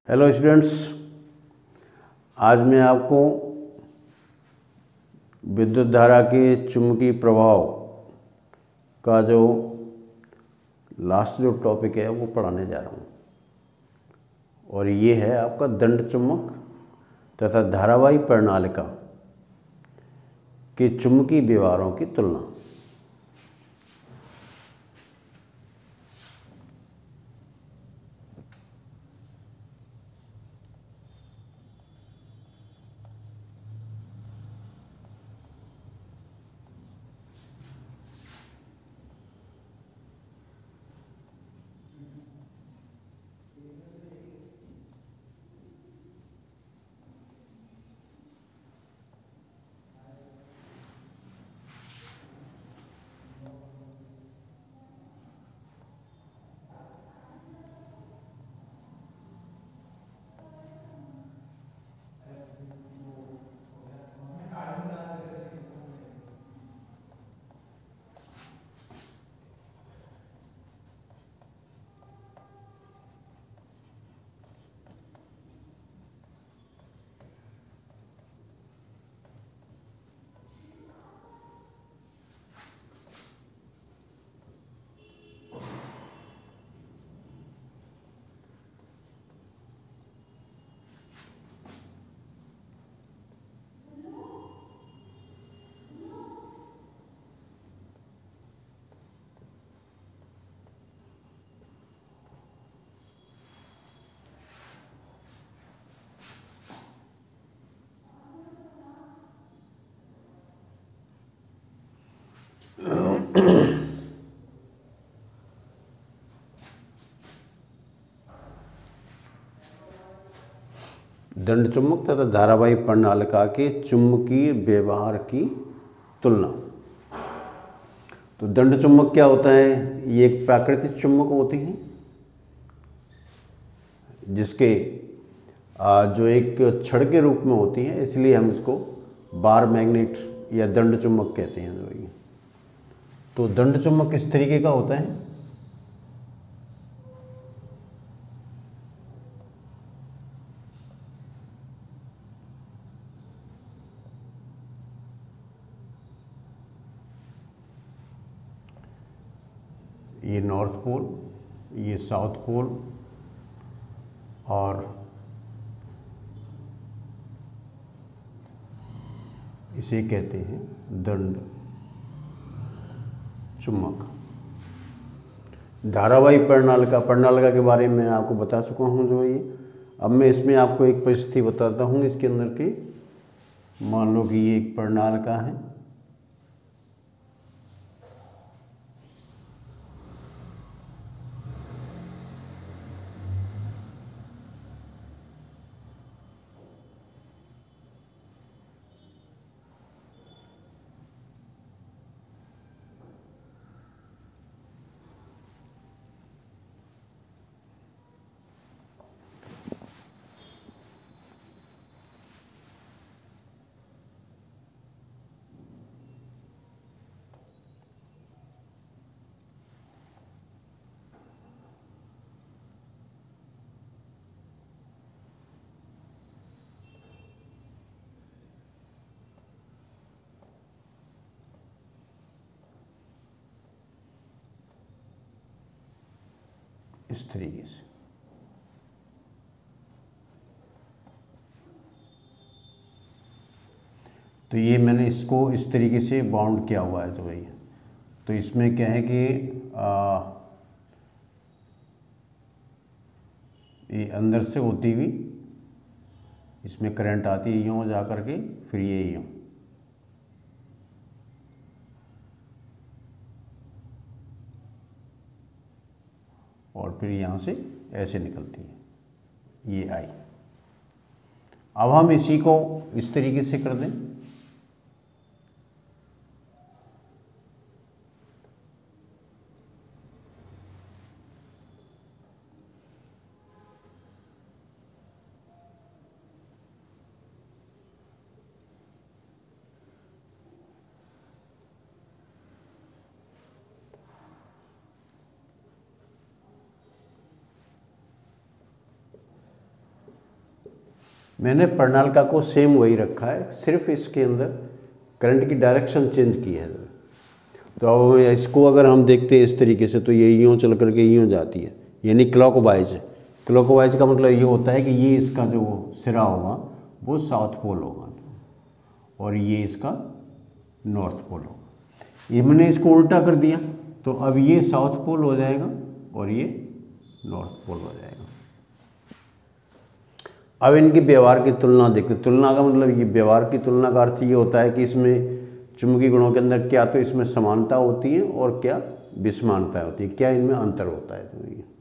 Hello students, आज मैं आपको विद्युत धारा के चुंबकीय प्रभाव का जो लास्ट टॉपिक है वो पढ़ाने जा रहा हूँ। और ये है आपका दंड चुंबक तथा धारावाही प्रणालिका के चुंबकीय व्यवहारों की तुलना। दंड चुंबक तथा धारावाही प्रणालिका के चुंबकीय व्यवहार की तुलना। तो दंड चुंबक क्या होता है? ये एक प्राकृतिक चुंबक होती है जिसके जो एक छड़ के रूप में होती है, इसलिए हम इसको बार मैग्नेट या दंड चुंबक कहते हैं। तो दंड चुंबक किस तरीके का होता है? ये नॉर्थ पोल, ये साउथ पोल और इसे कहते हैं दंड चुंबक। धारावाही प्रणालिका के बारे में आपको बता चुका हूँ जो ये। अब मैं इसमें आपको एक परिस्थिति बताता हूँ इसके अंदर की। मान लो कि ये एक प्रणालिका है, इस तरीके से। तो ये मैंने इसको इस तरीके से बाउंड किया हुआ है। तो भाई, तो इसमें क्या है कि ये अंदर से होती हुई इसमें करंट आती है यूँ जा कर के, फिर ये यूँ, और फिर यहाँ से ऐसे निकलती है, ये आई। अब हम इसी को इस तरीके से कर दें। मैंने प्रणालिका को सेम वही रखा है, सिर्फ इसके अंदर करंट की डायरेक्शन चेंज की है। तो अब इसको अगर हम देखते हैं इस तरीके से, तो ये यूँ चल करके यूँ जाती है, यानी क्लॉकवाइज। क्लॉकवाइज का मतलब ये होता है कि ये इसका जो सिरा होगा वो साउथ पोल होगा और ये इसका नॉर्थ पोल होगा। ये मैंने इसको उल्टा कर दिया, तो अब ये साउथ पोल हो जाएगा और ये नॉर्थ पोल हो जाएगा। अब इनकी व्यवहार की तुलना देखते। तुलना का मतलब ये व्यवहार की तुलना का अर्थ ये होता है कि इसमें चुंबकीय गुणों के अंदर क्या तो इसमें समानता होती है और क्या विषमानता होती है, क्या इनमें अंतर होता है। तो ये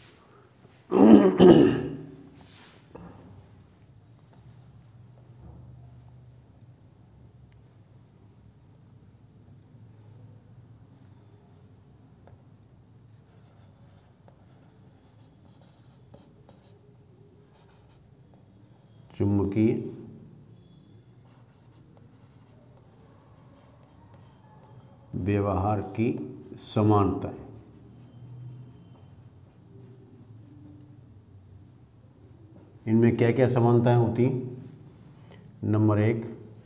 चुंबकीय व्यवहार की समानताएं। इनमें क्या क्या समानताएं होती हैं? नंबर 1,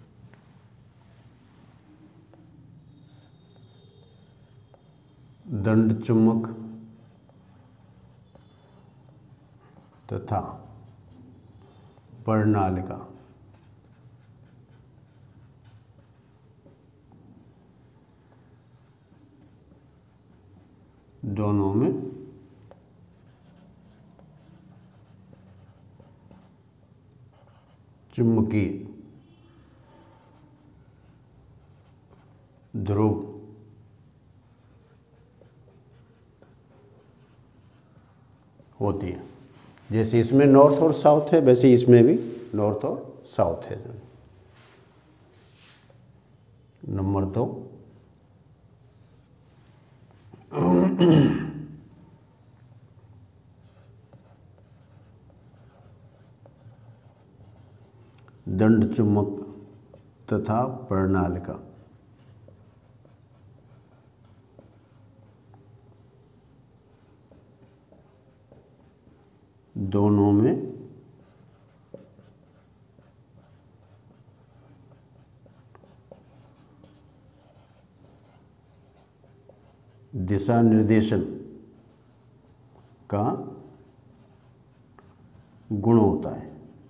दंड चुंबक तथा प्रणालिका दोनों में चुंबकीय ध्रुव होती है। जैसे इसमें नॉर्थ और साउथ है, वैसे इसमें भी नॉर्थ और साउथ है। नंबर 2, दंड चुंबक तथा प्रणालिका दोनों में दिशा निर्देशन का गुण होता है।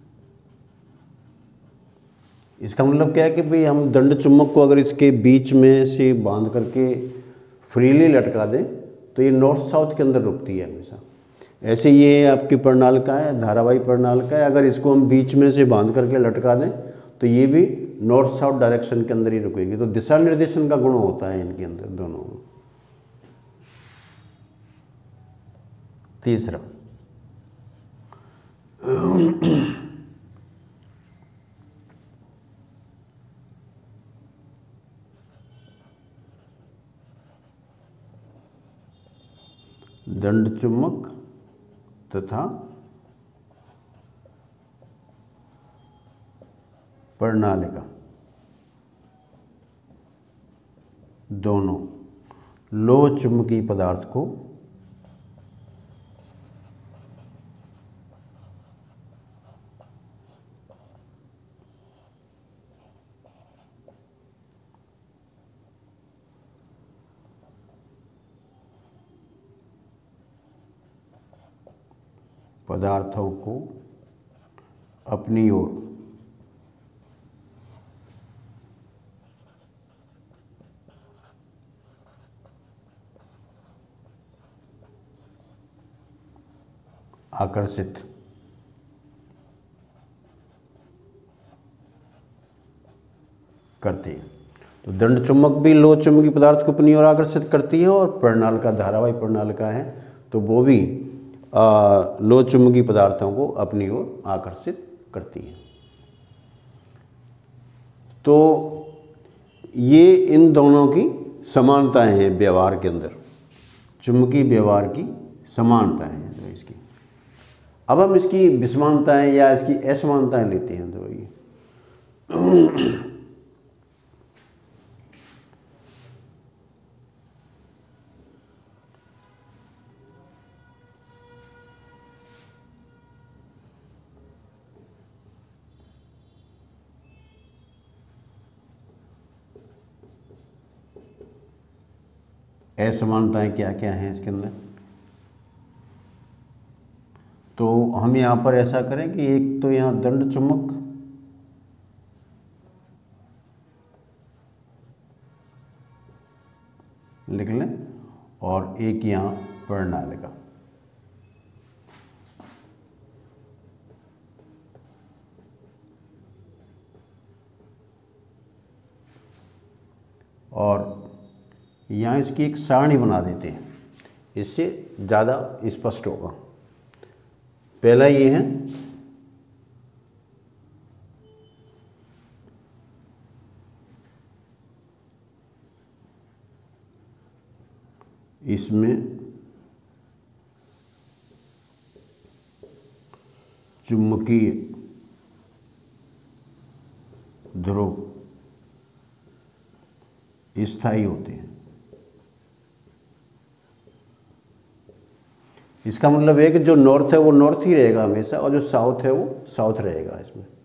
इसका मतलब क्या है कि भाई हम दंड चुंबक को अगर इसके बीच में से बांध करके फ्रीली लटका दें तो ये नॉर्थ साउथ के अंदर रुकती है हमेशा। ऐसे ये आपकी प्रणालिका है, धारावाही प्रणालिका है, अगर इसको हम बीच में से बांध करके लटका दें तो ये भी नॉर्थ साउथ डायरेक्शन के अंदर ही रुकेगी। तो दिशा निर्देशन का गुण होता है इनके अंदर दोनों में। तीसरा, दंड चुंबक तथा प्रणालिका दोनों लोह चुंबकीय पदार्थ को अपनी ओर आकर्षित करती है। तो दंड चुंबक भी लोह चुंबकीय पदार्थ को अपनी ओर आकर्षित करती है और प्रणालिका धारावाही प्रणालिका है तो वो भी लोह चुंबकीय पदार्थों को अपनी ओर आकर्षित करती है। तो ये इन दोनों की समानताएं हैं व्यवहार के अंदर, चुंबकीय व्यवहार की समानताएं हैं तो इसकी। अब हम इसकी विषमानताएं या इसकी असमानताएं लेते हैं। तो ये असमानताएं क्या क्या हैं इसके अंदर। तो हम यहाँ पर ऐसा करें कि एक तो यहाँ दंड चुंबक लिख लें और एक यहाँ प्रणालिका। और यहाँ इसकी एक सारणी बना देते हैं, इससे ज़्यादा स्पष्ट होगा। पहला ये है इसमें चुंबकीय ध्रुव स्थायी होते हैं। इसका मतलब है कि जो नॉर्थ है वो नॉर्थ ही रहेगा हमेशा और जो साउथ है वो साउथ रहेगा।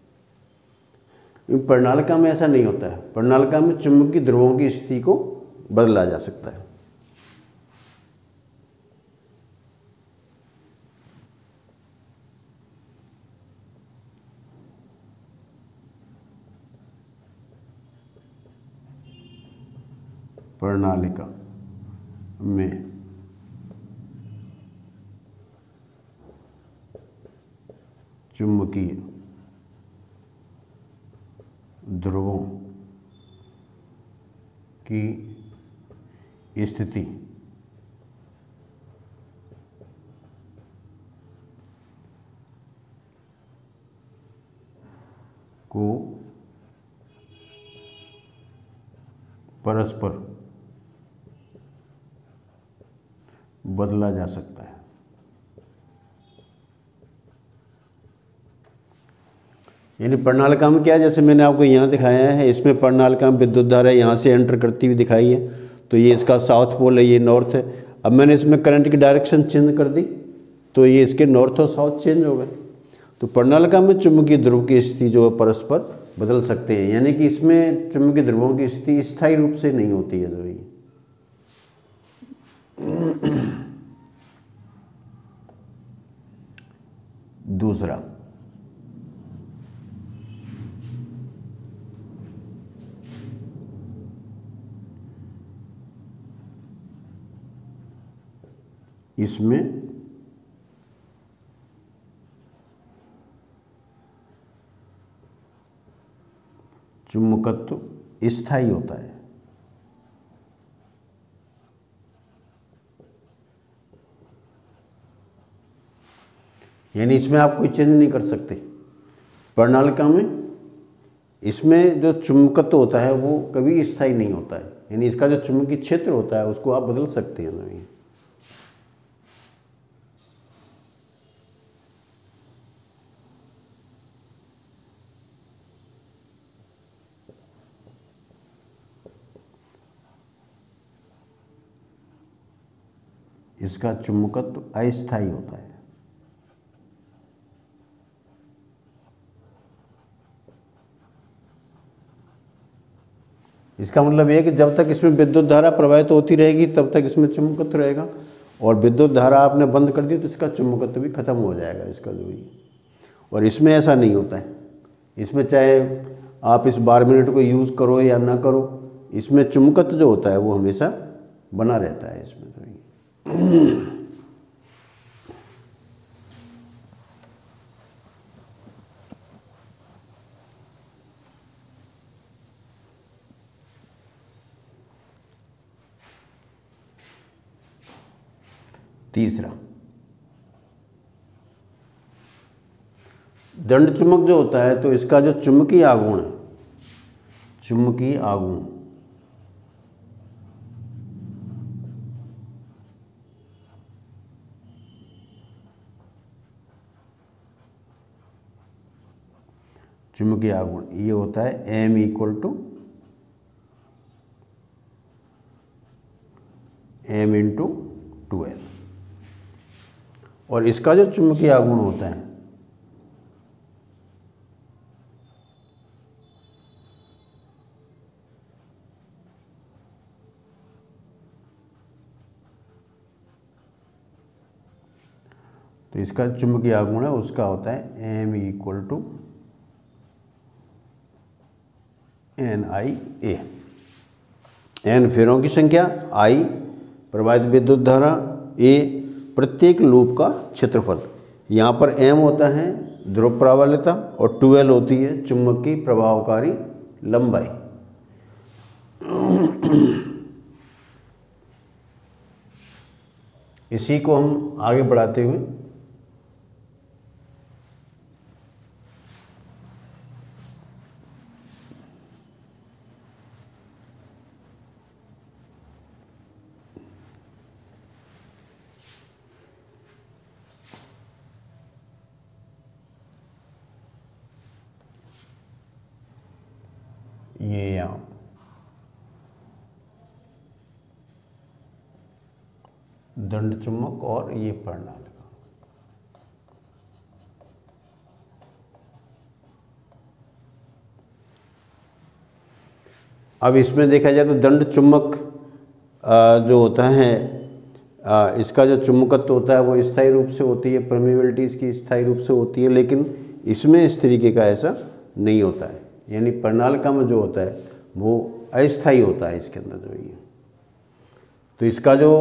इसमें प्रणालिका में ऐसा नहीं होता है। प्रणालिका में चुंबकीय ध्रुवों की स्थिति को बदला जा सकता है। प्रणालिका में चुंबकीय ध्रुवों की स्थिति को परस्पर बदला जा सकता है। यानी प्रणालिका में क्या है, जैसे मैंने आपको यहाँ दिखाया है, इसमें प्रणालिका में विद्युत धारा यहाँ से एंटर करती हुई दिखाई है, तो ये इसका साउथ पोल है, ये नॉर्थ है। अब मैंने इसमें करंट की डायरेक्शन चेंज कर दी तो ये इसके नॉर्थ और साउथ चेंज हो गए। तो प्रणालिका में चुंबकीय ध्रुव की स्थिति जो है परस्पर बदल सकते हैं, यानी कि इसमें चुंबकीय ध्रुवों की स्थिति स्थायी रूप से नहीं होती है। जो ये दूसरा, इसमें चुंबकत्व स्थायी होता है। यानी इसमें आप कोई चेंज नहीं कर सकते। प्रणालिका में इसमें जो चुंबकत्व होता है वो कभी स्थायी नहीं होता है, यानी इसका जो चुंबकीय क्षेत्र होता है उसको आप बदल सकते हैं नहीं। इसका चुंबकत्व अस्थायी होता है। इसका मतलब ये है कि जब तक इसमें विद्युत धारा प्रवाहित होती रहेगी तब तक इसमें चुंबकत्व रहेगा, और विद्युत धारा आपने बंद कर दी तो इसका चुंबकत्व भी खत्म हो जाएगा इसका जो ही। और इसमें ऐसा नहीं होता है। इसमें चाहे आप इस बार मिनट को यूज़ करो या ना करो, इसमें चुंबकत्व जो होता है वो हमेशा बना रहता है इसमें। तीसरा, दंड चुंबक जो होता है तो इसका जो चुंबकीय आघूर्ण है, चुंबकीय आघूर्ण चुंबकीय आघूर्ण ये होता है M = M × 2L। और इसका जो चुंबकीय आघूर्ण होता है तो इसका चुंबकीय आघूर्ण है उसका होता है m = NIA। n फेरों की संख्या, I प्रवाहित विद्युत धारा, A प्रत्येक लूप का क्षेत्रफल। यहाँ पर m होता है ध्रुव प्रबलता और 12 होती है चुंबकीय प्रभावकारी लंबाई। इसी को हम आगे बढ़ाते हुए ये यहाँ दंड चुंबक और ये प्रणालिका। अब इसमें देखा जाए तो दंड चुंबक जो होता है इसका जो चुंबकत्व होता है वो स्थायी रूप से होती है, परमेबिलिटी इसकी स्थायी रूप से होती है, लेकिन इसमें इस तरीके का ऐसा नहीं होता है। यानी प्रणालिका में जो होता है वो अस्थायी होता है इसके अंदर जो ये। तो इसका जो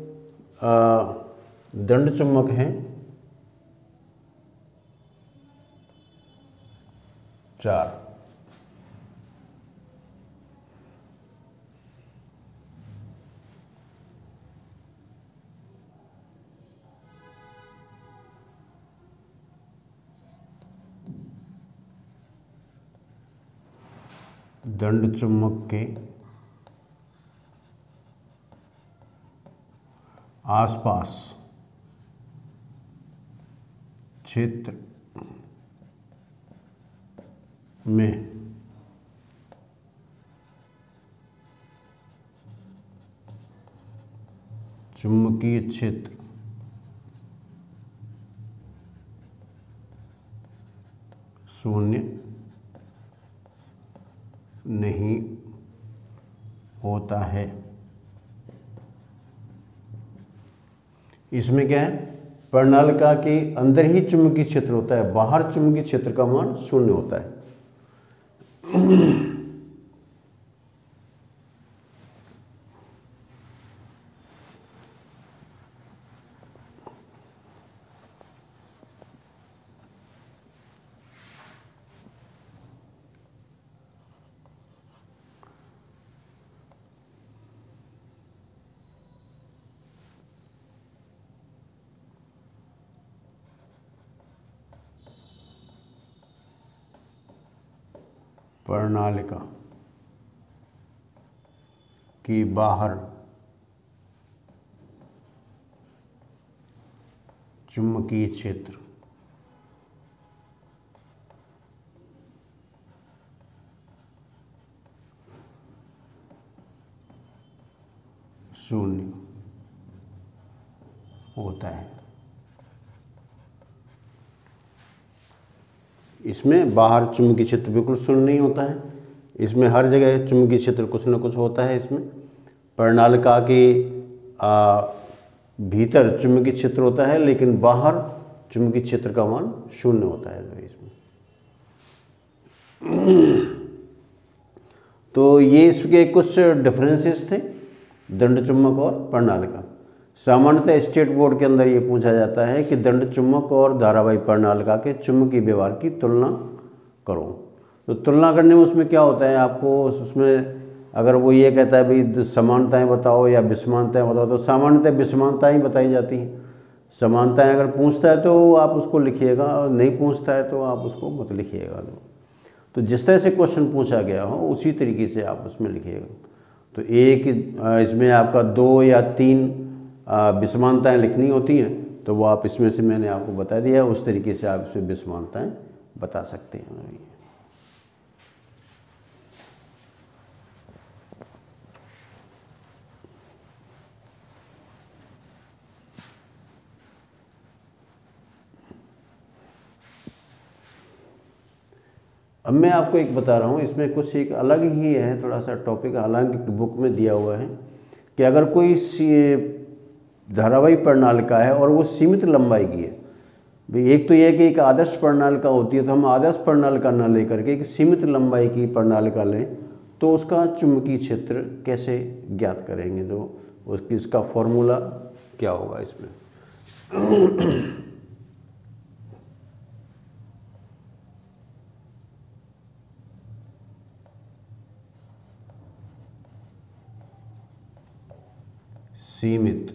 दंड चुंबक है 4, दंड चुंबक के आसपास क्षेत्र में चुंबकीय क्षेत्र शून्य नहीं होता है। इसमें क्या है, प्रणालिका के अंदर ही चुंबकीय क्षेत्र होता है, बाहर चुंबकीय क्षेत्र का मान 0 होता है। प्रणालिका की बाहर चुंबकीय क्षेत्र शून्य होता है। इसमें बाहर चुंबकीय क्षेत्र बिल्कुल शून्य नहीं होता है, इसमें हर जगह चुंबकीय क्षेत्र कुछ न कुछ होता है। इसमें प्रणालिका के भीतर चुंबकीय क्षेत्र होता है, लेकिन बाहर चुंबकीय क्षेत्र का मान 0 होता है इसमें। तो ये इसके कुछ डिफरेंसेस थे दंड चुंबक और प्रणालिका। सामान्यतः स्टेट बोर्ड के अंदर ये पूछा जाता है कि दंड चुंबक और धारावाही प्रणालिका के चुंबकीय व्यवहार की तुलना करो। तो तुलना करने में उसमें क्या होता है, आपको उसमें अगर वो ये कहता है भाई समानताएं बताओ या विषमानताएं बताओ, तो सामान्यतः विषमानताएं ही बताई जाती हैं। समानताएं अगर पूछता है तो आप उसको लिखिएगा, और नहीं पूछता है तो आप उसको मत लिखिएगा। तो जिस तरह से क्वेश्चन पूछा गया हो उसी तरीके से आप उसमें लिखिएगा। तो एक इसमें आपका 2 या 3 विषमानताएं लिखनी होती हैं, तो वो आप इसमें से मैंने आपको बता दिया, उस तरीके से आप इसमें विषमानताएं बता सकते हैं। अब मैं आपको एक बता रहा हूँ, इसमें कुछ एक अलग ही है थोड़ा सा टॉपिक, हालांकि बुक में दिया हुआ है कि अगर कोई धारावाही प्रणालिका है और वो सीमित लंबाई की है, भाई एक तो यह कि एक आदर्श प्रणालिका होती है, तो हम आदर्श प्रणालिका न लेकर के एक सीमित लंबाई की प्रणालिका लें तो उसका चुंबकीय क्षेत्र कैसे ज्ञात करेंगे, जो उसकी इसका फॉर्मूला क्या होगा इसमें। सीमित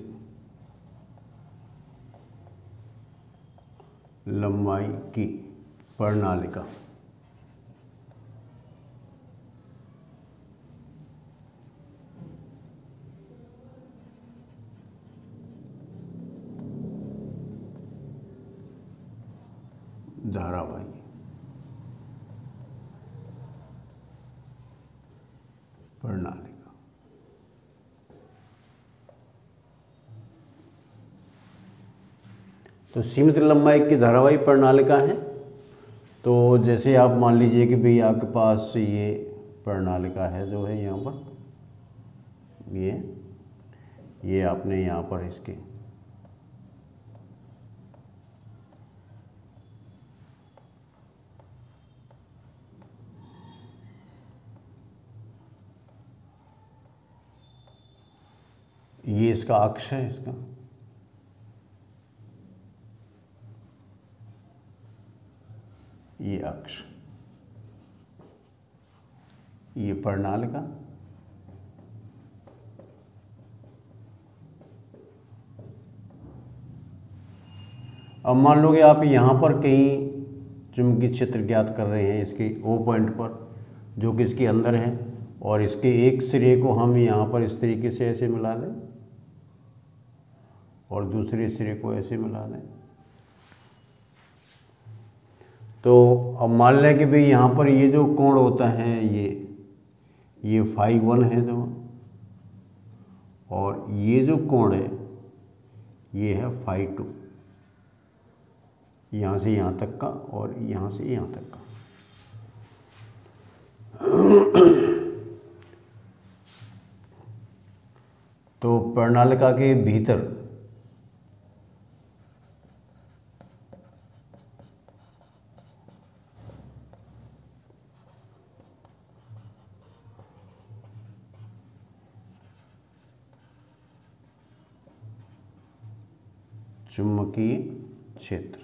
लंबाई की प्रणालिका। धारावाही प्रणालिका। तो सीमित लंबाई की धारावाही प्रणालिका है। तो जैसे आप मान लीजिए कि भाई आपके पास ये प्रणालिका है जो है यहाँ पर, ये आपने यहाँ पर इसके ये इसका अक्ष है, इसका ये अक्ष, ये प्रणालिका, अब मान लो कि आप यहाँ पर कहीं चुंबकीय क्षेत्र ज्ञात कर रहे हैं इसके ओ पॉइंट पर, जो कि इसके अंदर है, और इसके एक सिरे को हम यहाँ पर इस तरीके से ऐसे मिला दें और दूसरे सिरे को ऐसे मिला दें। तो अब मान लें कि भाई यहाँ पर ये जो कोण होता है ये φ1 है जो, और ये जो कोण है ये है φ2, यहाँ से यहाँ तक का और यहाँ से यहाँ तक का। तो प्रणालिका के भीतर चुंबकीय क्षेत्र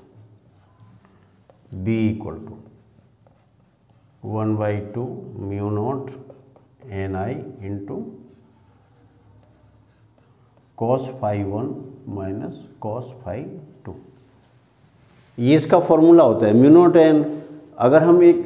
B = 1/2 μ0 Ni into cos φ1 minus cos φ2। ये इसका फॉर्मूला होता है μ0 n। अगर हम एक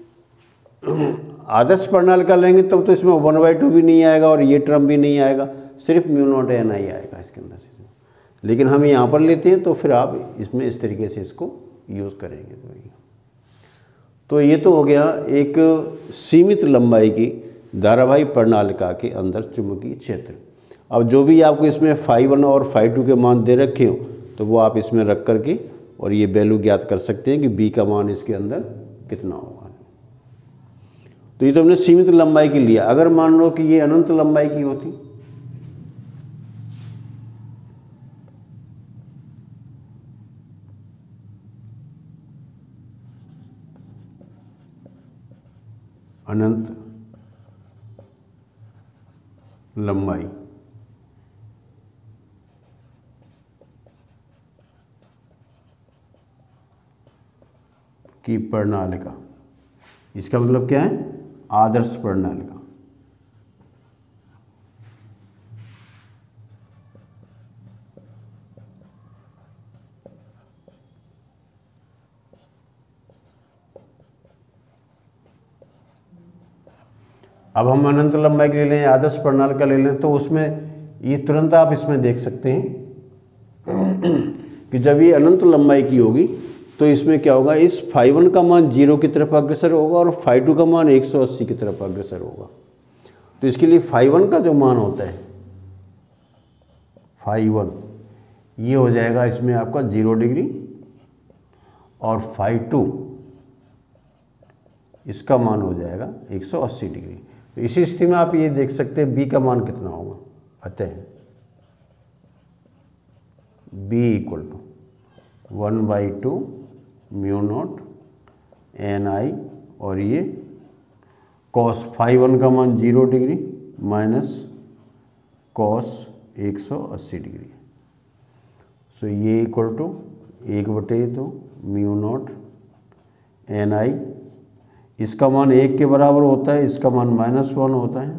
आदर्श प्रणालिका लेंगे तब तो इसमें 1/2 भी नहीं आएगा और ये टर्म भी नहीं आएगा, सिर्फ μ0 n ही आएगा इसके अंदर से। लेकिन हम यहाँ पर लेते हैं तो फिर आप इसमें इस तरीके से इसको यूज़ करेंगे। तो ये तो हो गया एक सीमित लंबाई की धारावाही प्रणालिका के अंदर चुंबकीय क्षेत्र। अब जो भी आपको इसमें φ1 और φ2 के मान दे रखे हो तो वो आप इसमें रख करके और ये वैल्यू ज्ञात कर सकते हैं कि B का मान इसके अंदर कितना होगा। तो ये तो हमने सीमित लंबाई की लिया। अगर मान लो कि ये अनंत लंबाई की होती, अनंत लंबाई की प्रणालिका, इसका मतलब क्या है, आदर्श प्रणालिका। अब हम अनंत लंबाई के ले लें, आदर्श प्रणालिका ले लें, तो उसमें ये तुरंत आप इसमें देख सकते हैं कि जब ये अनंत लंबाई की होगी तो इसमें क्या होगा, इस φ1 का मान 0 की तरफ अग्रसर होगा और φ2 का मान 180 की तरफ अग्रसर होगा। तो इसके लिए φ1 का जो मान होता है φ1 ये हो जाएगा इसमें आपका 0 डिग्री, और φ2 इसका मान हो जाएगा 180 डिग्री। तो इसी स्थिति में आप ये देख सकते हैं B का मान कितना होगा। अतः B = 1/2 mu naught N I, और ये कॉस φ1 का मान 0 degree minus cos 180 degree. So ये equal to 1/2 mu naught N I, इसका मान 1 के बराबर होता है, इसका मान -1 होता है।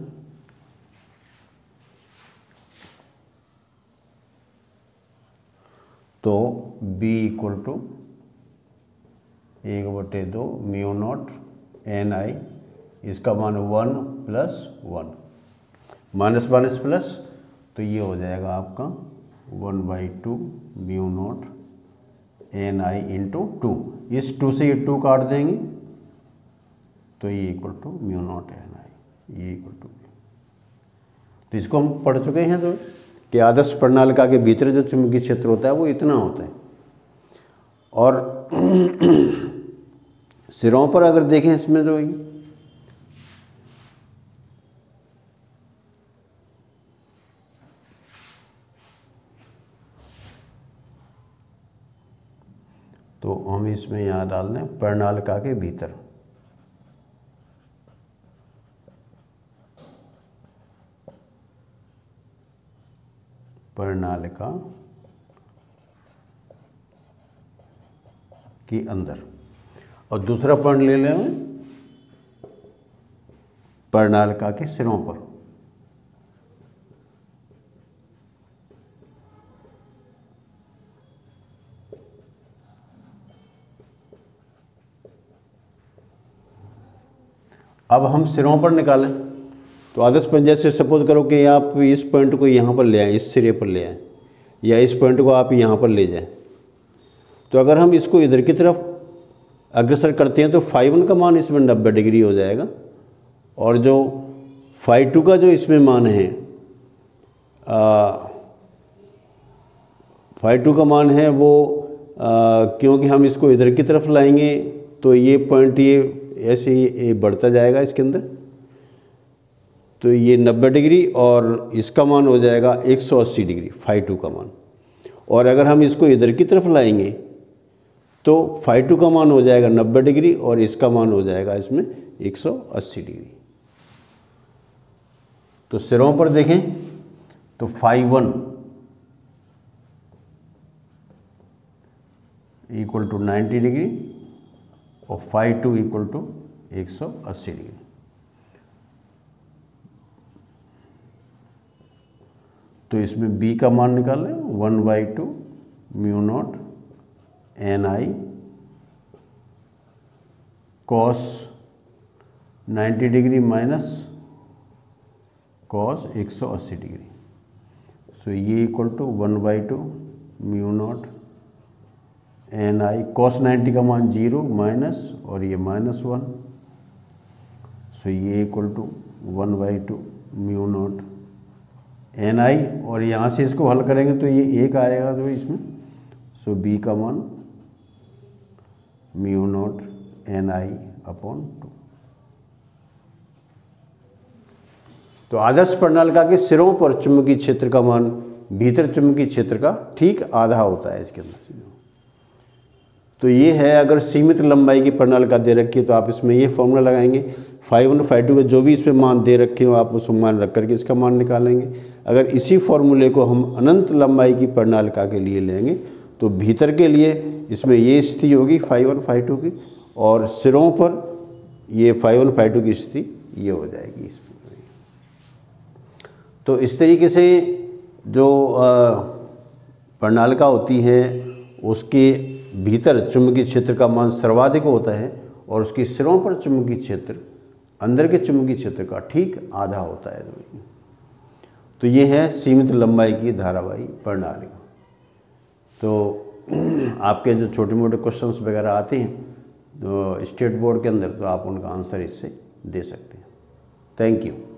तो B equal to 1/2 mu naught N I, इसका मान 1 + 1, माइनस माइनस प्लस, तो ये हो जाएगा आपका 1/2 mu naught N I into 2। इस 2 से ये 2 काट देंगे तो ये equal to mu naught N I, ये इक्वल टू। तो इसको हम पढ़ चुके हैं तो कि आदर्श प्रणालिका के भीतर जो चुंबकीय क्षेत्र होता है वो इतना होता है। और सिरों पर अगर देखें इसमें जो तो हम इसमें यहाँ डाल दें प्रणालिका के भीतर। प्रणालिका के अंदर, और दूसरा पॉइंट ले लें प्रणालिका के सिरों पर। अब हम सिरों पर निकालें तो आदर्श पर जैसे सपोज करो कि आप इस पॉइंट को यहाँ पर ले आएँ, इस सिरे पर ले आएँ, या इस पॉइंट को आप यहाँ पर ले जाएं, तो अगर हम इसको इधर की तरफ अग्रसर करते हैं तो φ1 का मान इसमें 90 डिग्री हो जाएगा, और जो φ2 का जो इसमें मान है φ2 का मान है वो क्योंकि हम इसको इधर की तरफ लाएंगे तो ये पॉइंट ये ऐसे ही बढ़ता जाएगा इसके अंदर, तो ये 90 डिग्री और इसका मान हो जाएगा 180 डिग्री φ2 का मान। और अगर हम इसको इधर की तरफ लाएंगे तो φ2 का मान हो जाएगा 90 डिग्री और इसका मान हो जाएगा इसमें 180 डिग्री। तो सिरों पर देखें तो φ1 इक्वल टू 90 डिग्री और φ2 इक्वल टू 180 डिग्री। तो इसमें B का मान निकालें 1/2 mu naught N I cos 90 degree minus cos 180 degree. So ये equal to 1/2 mu naught N I cos 90 का मान 0 माइनस और ये -1, सो ये equal to 1/2 mu naught N I, और यहाँ से इसको हल करेंगे तो ये 1 आएगा जो इसमें, सो B का मान mu naught N I upon 2। तो आदर्श प्रणालिका के सिरों पर चुंबकीय क्षेत्र का मान भीतर चुंबकीय क्षेत्र का ठीक आधा होता है इसके अंदर से। तो ये है, अगर सीमित लंबाई की प्रणालिका दे रखी है तो आप इसमें ये फॉर्मूला लगाएंगे, φ1 φ2 के जो भी इसमें मान दे रखे हो आप उसको मान रख करके इसका मान निकालेंगे। अगर इसी फॉर्मूले को हम अनंत लंबाई की प्रणालिका के लिए लेंगे तो भीतर के लिए इसमें ये स्थिति होगी φ1 φ2 की, और सिरों पर ये φ1 φ2 की स्थिति ये हो जाएगी इसमें। तो इस तरीके से जो प्रणालिका होती है उसके भीतर चुंबकीय क्षेत्र का मान सर्वाधिक होता है और उसके सिरों पर चुंबकीय क्षेत्र अंदर के चुंबकीय क्षेत्र का ठीक आधा होता है। तो ये है सीमित लंबाई की धारावाही प्रणालिका। तो आपके जो छोटे मोटे क्वेश्चंस वगैरह आते हैं तो स्टेट बोर्ड के अंदर, तो आप उनका आंसर इससे दे सकते हैं। Thank you.